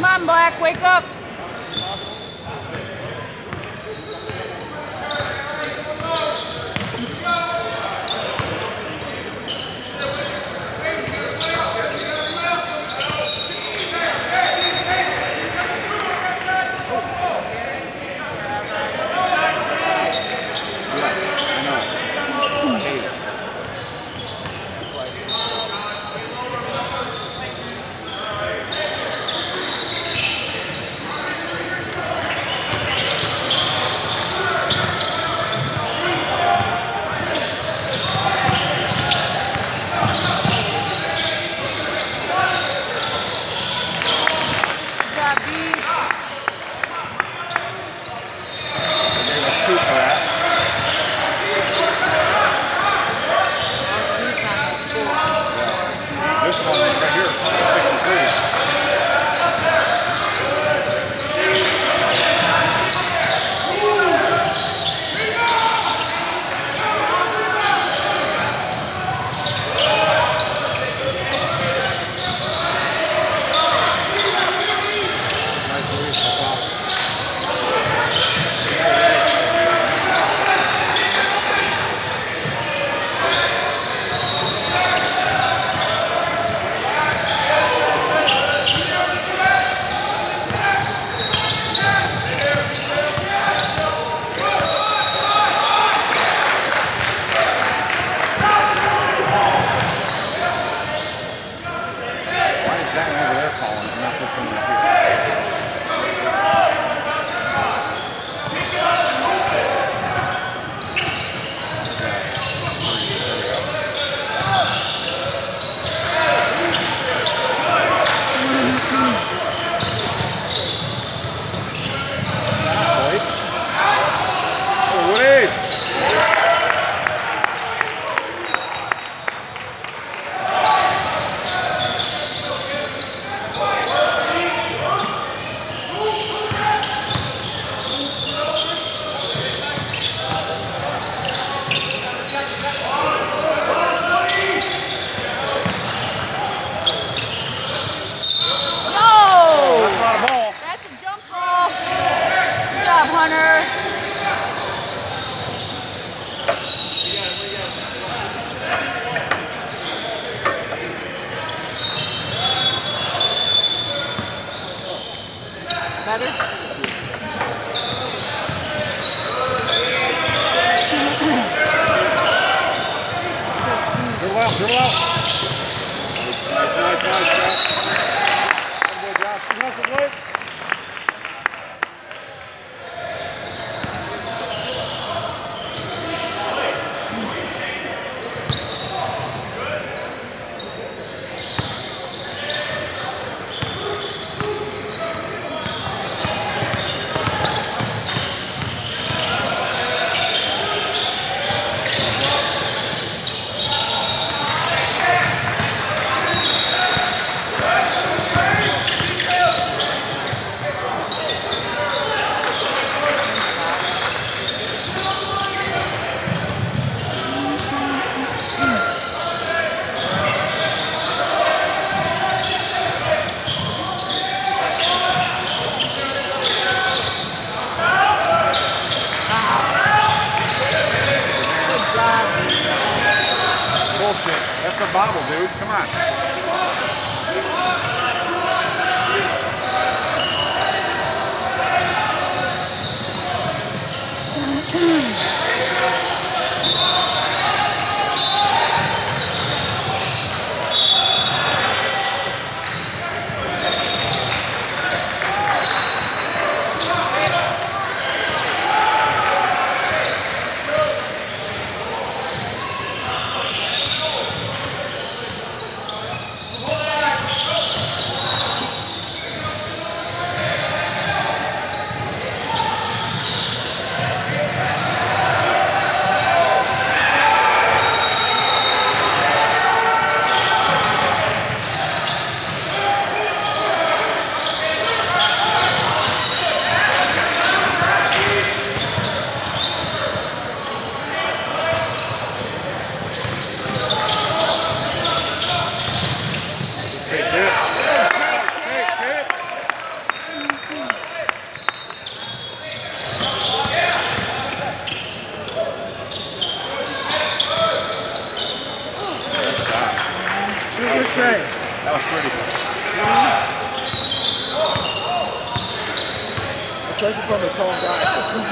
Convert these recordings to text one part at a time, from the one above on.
Come on, Black, wake up. Bobble, dude. Come on. Especially from a tall guy.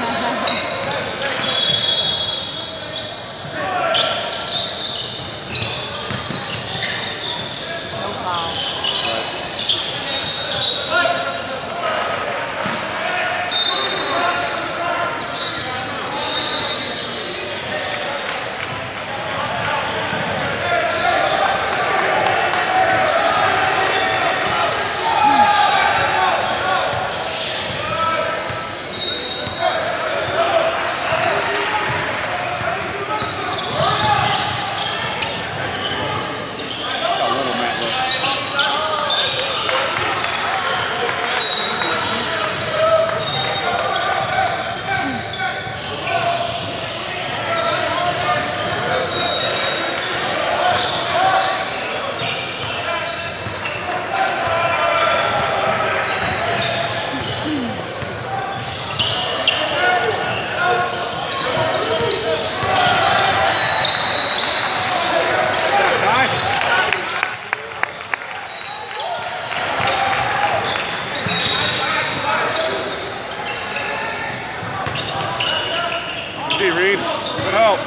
Reed, good help.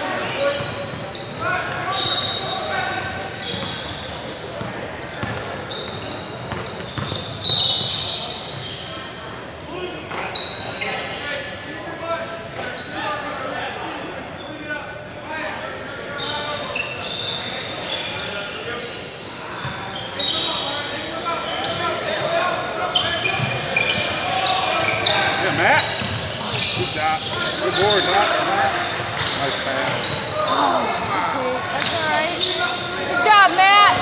Yeah, Matt. Good shot. Good board, Matt. Nice pass. That's all right. Good job, Matt.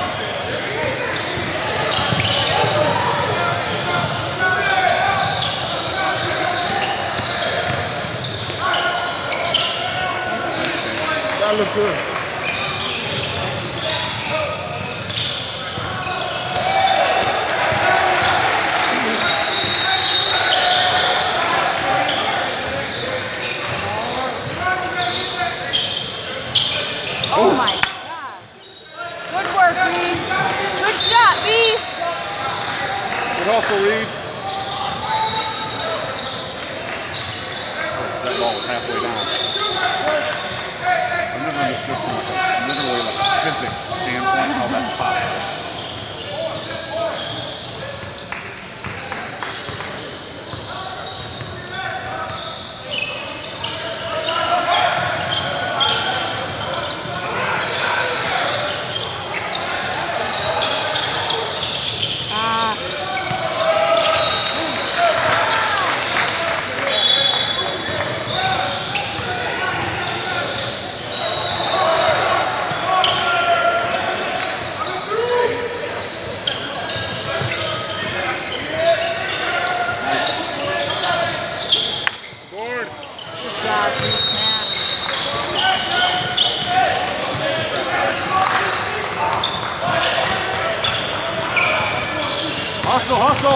That looked good. Oh my God. Good work, Reed. Good shot, Reed. Good hustle, Reed. That ball was halfway down. I've never understood from literally like a physics standpoint how that's possible. Hustle, hustle.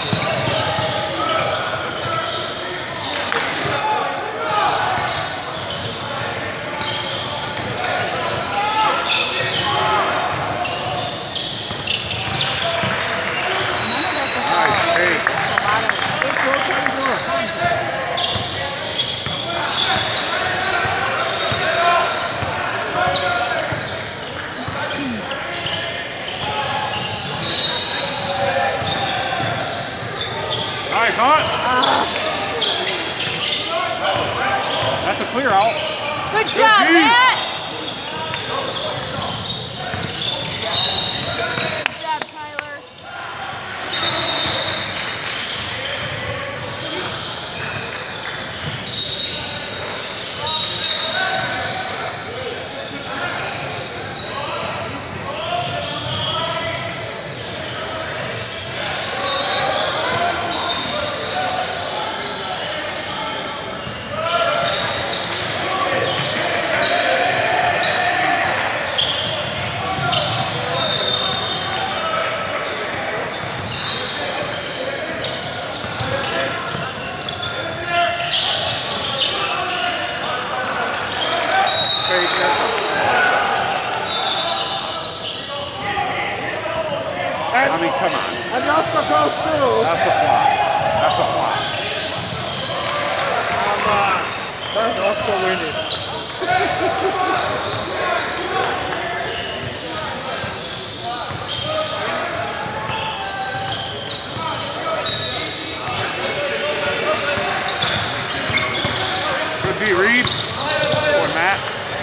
Nice, huh? That's a clear out. Good job, Matt. Good job, Tyler. Come on. And Oscar goes through. That's a fly. That's a fly. That's Oscar winning. Good D, Reed. Boy, Matt.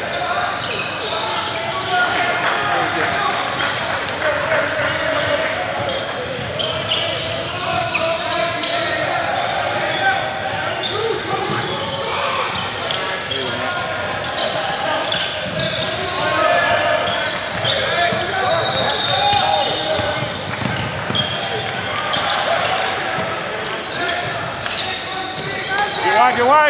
Get wide.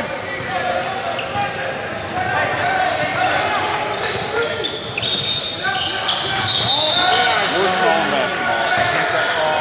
We're strong basketball. I think that's all.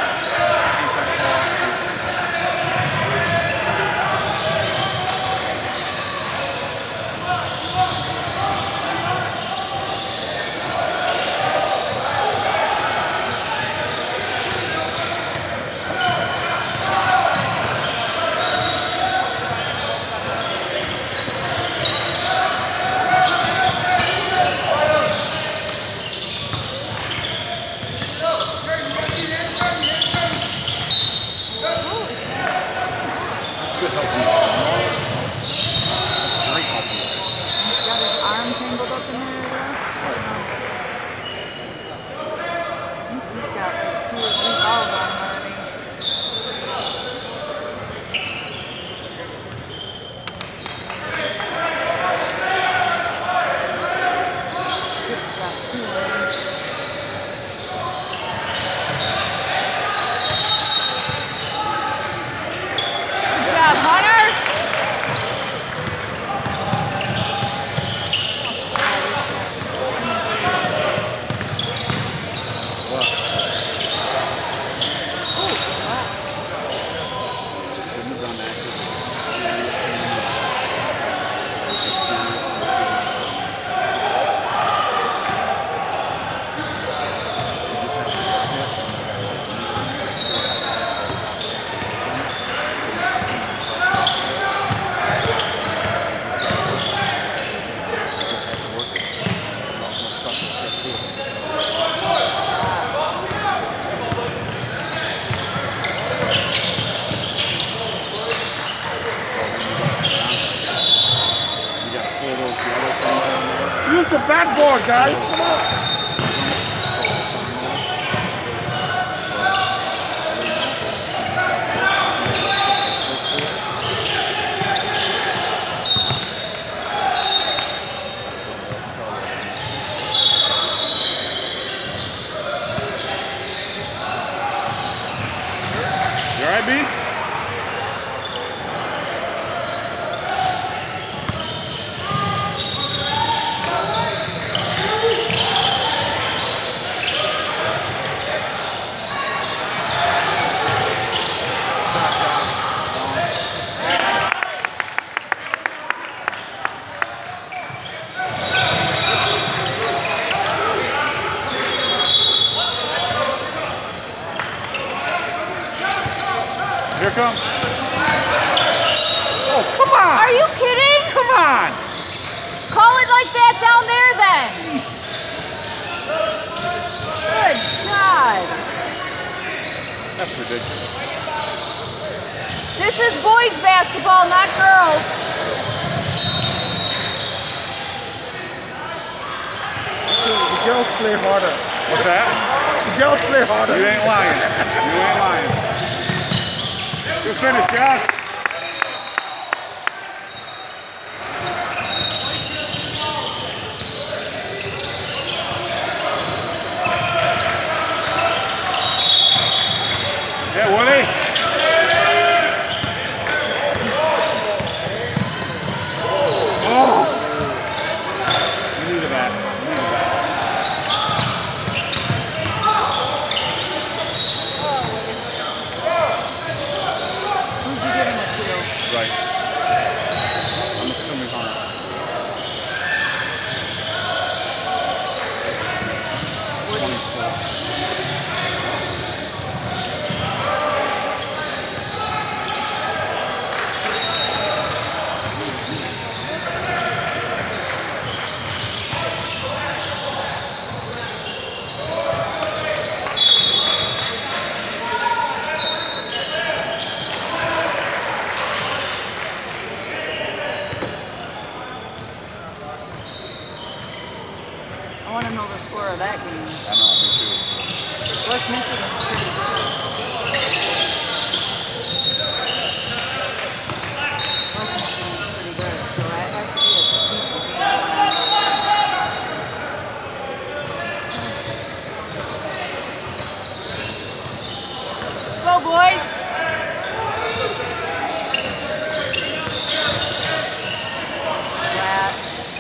Use the backboard, guys. Come on. You all right, B? Here comes. Oh, come on! Are you kidding? Come on! Call it like that down there then. Good God. That's ridiculous. This is boys basketball, not girls. The girls play harder. What's that? The girls play harder. You ain't lying. You ain't lying. Good finish, Josh. Yeah, Woody. Oh! You need a bat. You need a bat. Who's you giving it to? Right. I'm assuming Hunter. go, boys. Flat.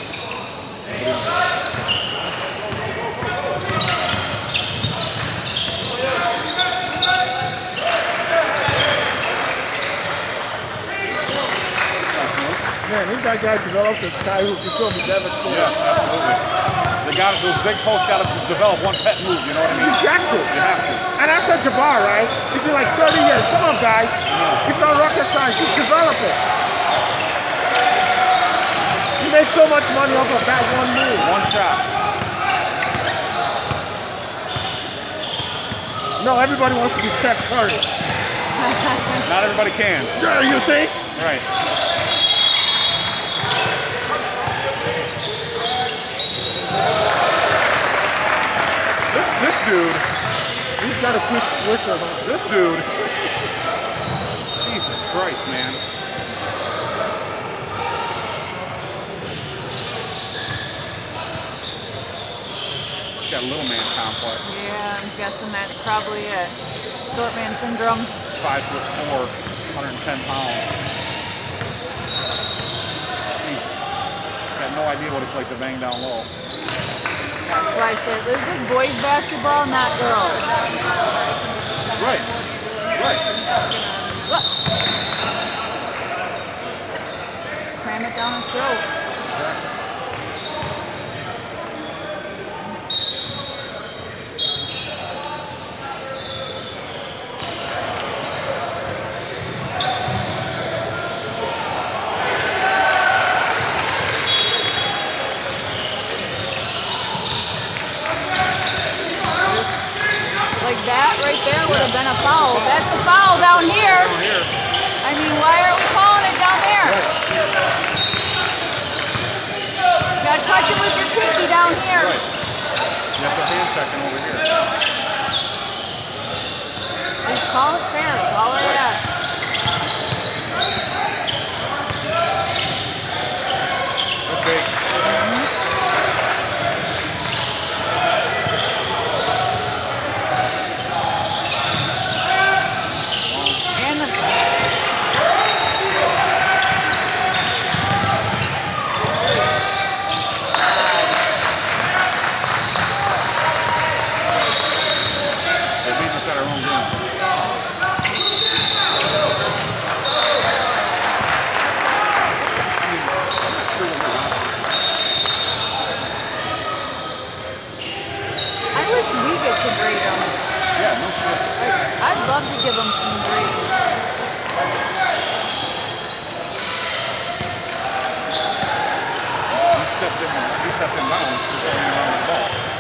Man, if that guy develops a sky hook, he's going to be devastated. Yes, absolutely. They got those big posts got to develop one pet move. You know what I mean? You got to. You have to. And after Jabbar, right? It's been like 30 years. Come on, guys. It's not rocket science. Just develop it. You make so much money off of that one move. One shot. No, everybody wants to be Steph Curry. Not everybody can. Yeah, you think? Right. This dude, He's got a quick whistle. Huh? this dude, Jesus Christ, man. He's got a little man complex. Yeah, I'm guessing that's probably it. Short man syndrome. 5'4", 110 pounds. Jesus. Got no idea what it's like to bang down low. That's why I said this is boys basketball, not girls. Right. Right. Look. Cram it down his throat. Like that right there would have been a foul. That's a foul down here. Down here. I mean, why aren't we calling it down there? You gotta touch it with your pinky down here. Right. You have the hand checking over here. Just call it fair. Call it that. Okay. And the They beat us at our own game. I wish we get to grade them. Yeah, no shit. I'd love to give them some grades. You stepped in down. You're going around the ball.